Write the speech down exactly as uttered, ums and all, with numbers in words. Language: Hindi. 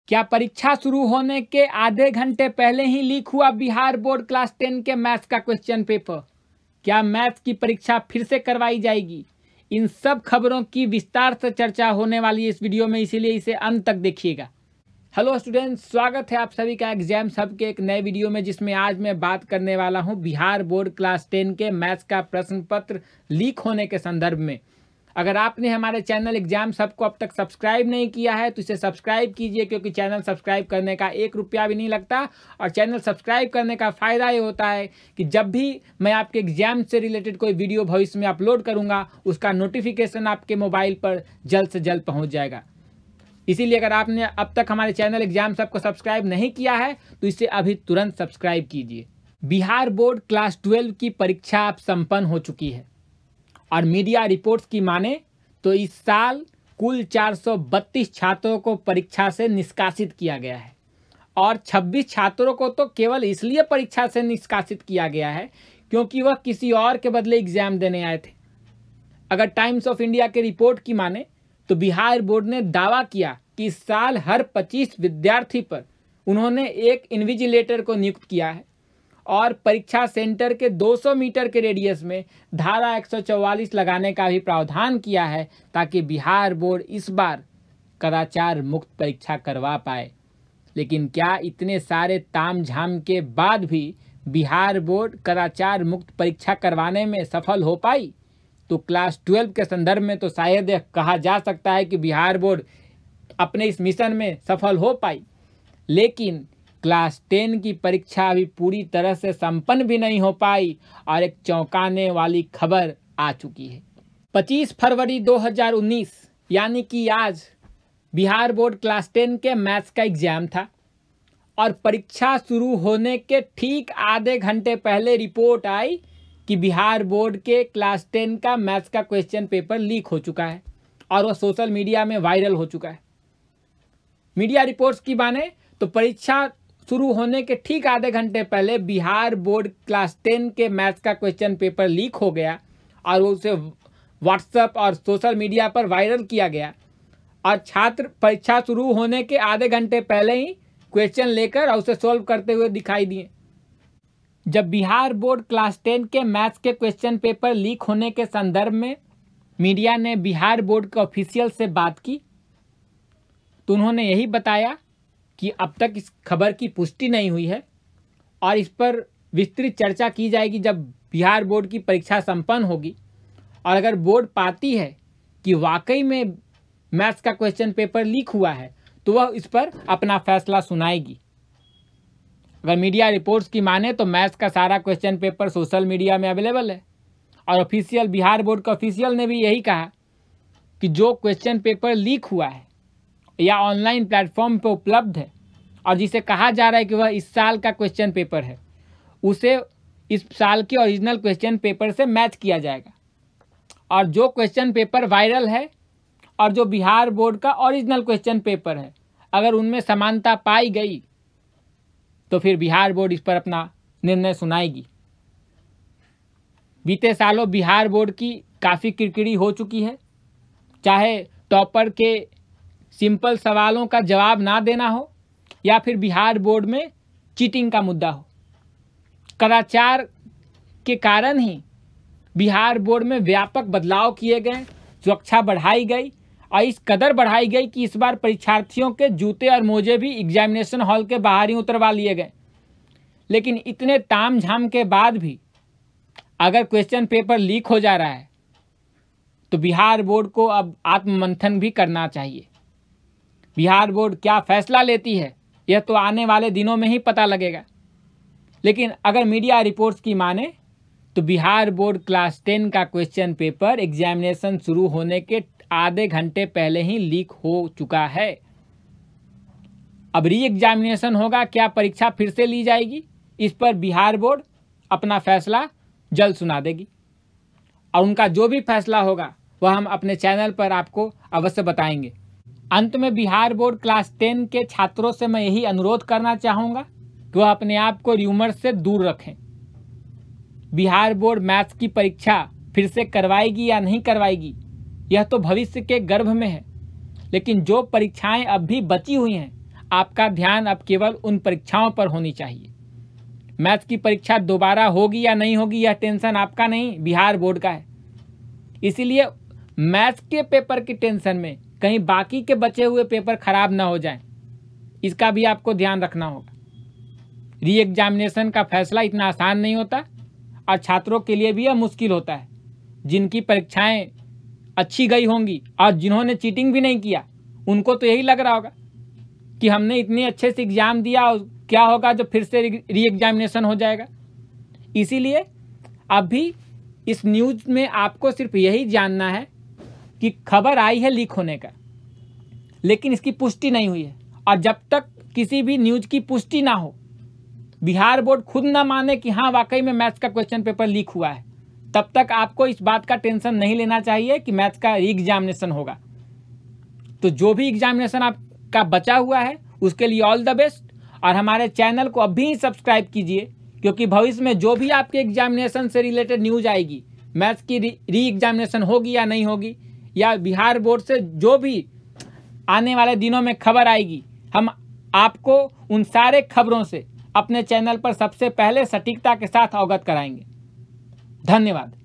क्या परीक्षा शुरू होने के आधे घंटे पहले ही लीक हुआ बिहार बोर्ड क्लास टेन के मैथ्स का क्वेश्चन पेपर? क्या मैथ्स की परीक्षा फिर से करवाई जाएगी? इन सब खबरों की विस्तार से चर्चा होने वाली है इस वीडियो में, इसीलिए इसे अंत तक देखिएगा। हेलो स्टूडेंट्स, स्वागत है आप सभी का एग्जाम सब के एक नए वीडियो में, जिसमें आज मैं बात करने वाला हूं बिहार बोर्ड क्लास टेन के मैथ्स का प्रश्न पत्र लीक होने के संदर्भ में। अगर आपने हमारे चैनल एग्जाम सब को अब तक सब्सक्राइब नहीं किया है तो इसे सब्सक्राइब कीजिए, क्योंकि चैनल सब्सक्राइब करने का एक रुपया भी नहीं लगता। और चैनल सब्सक्राइब करने का फ़ायदा ये होता है कि जब भी मैं आपके एग्जाम से रिलेटेड कोई वीडियो भविष्य में अपलोड करूँगा, उसका नोटिफिकेशन आपके मोबाइल पर जल्द से जल्द पहुँच जाएगा। इसीलिए अगर आपने अब तक हमारे चैनल एग्जाम सब को सब्सक्राइब नहीं किया है तो इसे अभी तुरंत सब्सक्राइब कीजिए। बिहार बोर्ड क्लास ट्वेल्व की परीक्षा अब संपन्न हो चुकी है और मीडिया रिपोर्ट्स की माने तो इस साल कुल चार सौ बत्तीस छात्रों को परीक्षा से निष्कासित किया गया है और छब्बीस छात्रों को तो केवल इसलिए परीक्षा से निष्कासित किया गया है क्योंकि वह किसी और के बदले एग्जाम देने आए थे। अगर टाइम्स ऑफ इंडिया के रिपोर्ट की माने तो बिहार बोर्ड ने दावा किया कि इस साल हर पच्चीस विद्यार्थी पर उन्होंने एक इन्विजिलेटर को नियुक्त किया है और परीक्षा सेंटर के दो सौ मीटर के रेडियस में धारा एक सौ चौवालीस लगाने का भी प्रावधान किया है, ताकि बिहार बोर्ड इस बार कदाचार मुक्त परीक्षा करवा पाए। लेकिन क्या इतने सारे तामझाम के बाद भी बिहार बोर्ड कदाचार मुक्त परीक्षा करवाने में सफल हो पाई? तो क्लास ट्वेल्व के संदर्भ में तो शायद यह कहा जा सकता है कि बिहार बोर्ड अपने इस मिशन में सफल हो पाई, लेकिन क्लास टेन की परीक्षा अभी पूरी तरह से संपन्न भी नहीं हो पाई और एक चौंकाने वाली खबर आ चुकी है। पच्चीस फरवरी दो हज़ार उन्नीस यानी कि आज बिहार बोर्ड क्लास टेन के मैथ्स का एग्जाम था और परीक्षा शुरू होने के ठीक आधे घंटे पहले रिपोर्ट आई कि बिहार बोर्ड के क्लास टेन का मैथ्स का क्वेश्चन पेपर लीक हो चुका है और वह सोशल मीडिया में वायरल हो चुका है। मीडिया रिपोर्ट्स की माने तो परीक्षा शुरू होने के ठीक आधे घंटे पहले बिहार बोर्ड क्लास टेन के मैथ्स का क्वेश्चन पेपर लीक हो गया और उसे व्हाट्सएप और सोशल मीडिया पर वायरल किया गया और छात्र परीक्षा शुरू होने के आधे घंटे पहले ही क्वेश्चन लेकर और उसे सॉल्व करते हुए दिखाई दिए। जब बिहार बोर्ड क्लास टेन के मैथ्स के क्वेश्चन पेपर लीक होने के संदर्भ में मीडिया ने बिहार बोर्ड के ऑफिशियल से बात की तो उन्होंने यही बताया कि अब तक इस खबर की पुष्टि नहीं हुई है और इस पर विस्तृत चर्चा की जाएगी जब बिहार बोर्ड की परीक्षा संपन्न होगी। और अगर बोर्ड पाती है कि वाकई में मैथ्स का क्वेश्चन पेपर लीक हुआ है तो वह इस पर अपना फैसला सुनाएगी। अगर मीडिया रिपोर्ट्स की माने तो मैथ्स का सारा क्वेश्चन पेपर सोशल मीडिया में अवेलेबल है और ऑफिशियल बिहार बोर्ड के ऑफिशियल ने भी यही कहा कि जो क्वेश्चन पेपर लीक हुआ है या ऑनलाइन प्लेटफॉर्म पर उपलब्ध है और जिसे कहा जा रहा है कि वह इस साल का क्वेश्चन पेपर है, उसे इस साल के ओरिजिनल क्वेश्चन पेपर से मैच किया जाएगा। और जो क्वेश्चन पेपर वायरल है और जो बिहार बोर्ड का ओरिजिनल क्वेश्चन पेपर है, अगर उनमें समानता पाई गई तो फिर बिहार बोर्ड इस पर अपना निर्णय सुनाएगी। बीते सालों बिहार बोर्ड की काफ़ी किरकिरी हो चुकी है, चाहे टॉपर के सिंपल सवालों का जवाब ना देना हो या फिर बिहार बोर्ड में चीटिंग का मुद्दा हो। कदाचार के कारण ही बिहार बोर्ड में व्यापक बदलाव किए गए, सुरक्षा बढ़ाई गई और इस कदर बढ़ाई गई कि इस बार परीक्षार्थियों के जूते और मोजे भी एग्जामिनेशन हॉल के बाहर ही उतरवा लिए गए। लेकिन इतने तामझाम के बाद भी अगर क्वेश्चन पेपर लीक हो जा रहा है तो बिहार बोर्ड को अब आत्ममंथन भी करना चाहिए। बिहार बोर्ड क्या फैसला लेती है यह तो आने वाले दिनों में ही पता लगेगा। लेकिन अगर मीडिया रिपोर्ट्स की माने तो बिहार बोर्ड क्लास टेन का क्वेश्चन पेपर एग्जामिनेशन शुरू होने के आधे घंटे पहले ही लीक हो चुका है। अब री एग्जामिनेशन होगा, क्या परीक्षा फिर से ली जाएगी, इस पर बिहार बोर्ड अपना फैसला जल्द सुना देगी और उनका जो भी फैसला होगा वह हम अपने चैनल पर आपको अवश्य बताएंगे। अंत में बिहार बोर्ड क्लास टेन के छात्रों से मैं यही अनुरोध करना चाहूँगा कि वह अपने आप को र्यूमर से दूर रखें। बिहार बोर्ड मैथ्स की परीक्षा फिर से करवाएगी या नहीं करवाएगी यह तो भविष्य के गर्भ में है, लेकिन जो परीक्षाएं अब भी बची हुई हैं आपका ध्यान अब केवल उन परीक्षाओं पर होनी चाहिए। मैथ्स की परीक्षा दोबारा होगी या नहीं होगी यह टेंशन आपका नहीं, बिहार बोर्ड का है। इसीलिए मैथ्स के पेपर की टेंशन में कहीं बाकी के बचे हुए पेपर खराब ना हो जाएं, इसका भी आपको ध्यान रखना होगा। री एग्जामिनेशन का फैसला इतना आसान नहीं होता और छात्रों के लिए भी यह मुश्किल होता है। जिनकी परीक्षाएं अच्छी गई होंगी और जिन्होंने चीटिंग भी नहीं किया, उनको तो यही लग रहा होगा कि हमने इतने अच्छे से एग्ज़ाम दिया और क्या होगा जब फिर से री एग्जामिनेशन हो जाएगा। इसीलिए अभी इस न्यूज़ में आपको सिर्फ यही जानना है कि खबर आई है लीक होने का, लेकिन इसकी पुष्टि नहीं हुई है। और जब तक किसी भी न्यूज़ की पुष्टि ना हो, बिहार बोर्ड खुद ना माने कि हाँ वाकई में मैथ्स का क्वेश्चन पेपर लीक हुआ है, तब तक आपको इस बात का टेंशन नहीं लेना चाहिए कि मैथ्स का री एग्जामिनेशन होगा। तो जो भी एग्जामिनेशन आपका बचा हुआ है उसके लिए ऑल द बेस्ट। और हमारे चैनल को अभी सब्सक्राइब कीजिए, क्योंकि भविष्य में जो भी आपके एग्जामिनेशन से रिलेटेड न्यूज़ आएगी, मैथ्स की री एग्जामिनेशन होगी या नहीं होगी, या बिहार बोर्ड से जो भी आने वाले दिनों में खबर आएगी, हम आपको उन सारे खबरों से अपने चैनल पर सबसे पहले सटीकता के साथ अवगत कराएंगे। धन्यवाद।